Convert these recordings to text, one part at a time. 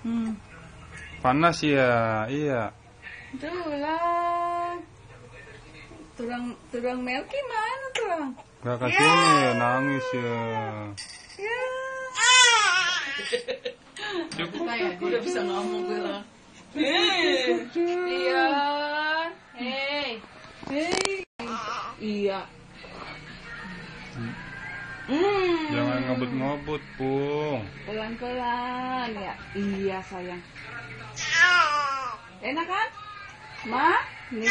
Panas ya, iya. Tulang Melki mana tulang? Gak kesini, nangis ya. Cukup ya, dia udah bisa ngomong gue. Iya. Iya. Jangan ngebut-ngebut, Pung. Pelan-pelan ya. Iya sayang. Enak kan? Ma? Nih.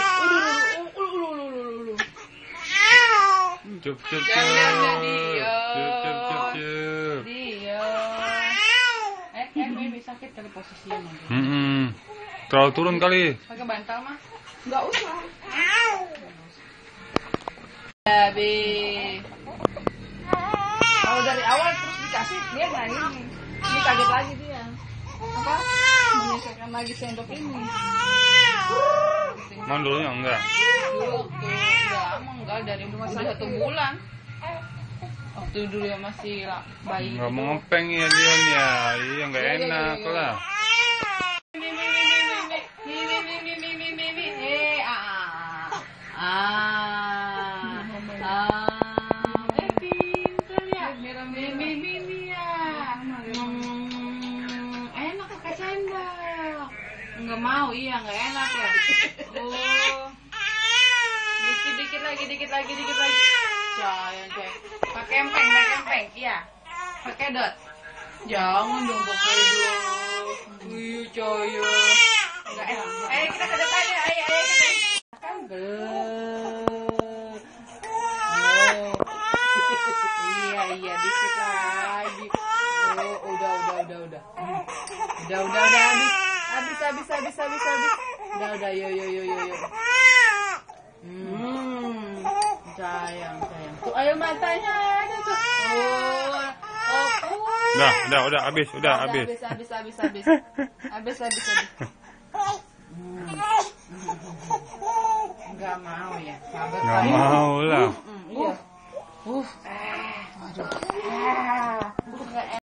Cup. Jangan Cup. Baby sakit kali posisinya. Terlalu turun kali. Pakai bantal mah? Enggak usah. Baby. Kalau dari awal terus dikasih dia nggak ini. Ini kaget lagi dia. Apa? Menyesuaikan lagi sendok ini. Mau dulunya enggak? Enggak dari udah 1 bulan. Waktu dulu ya masih bayi. Nggak mau ngepeng ya dia ya. Iya nggak enak lah. Enak pakai sendok. Nggak mau, iya nggak enak ya. Dikit lagi. Jangan cek. Pakai empeng, iya. Pakai dot. Jangan dong pakai dot. Iya coyo. Nggak enak. Ayo kita ke depan ya, ayo. Kan Iya, dikit lagi. Udah. Habis. Udah, yo. Sayang. Tuh, ayo matanya ada tuh. Udah, habis. Habis. Enggak mau ya. Nggak mau lah. Iya. Aduh.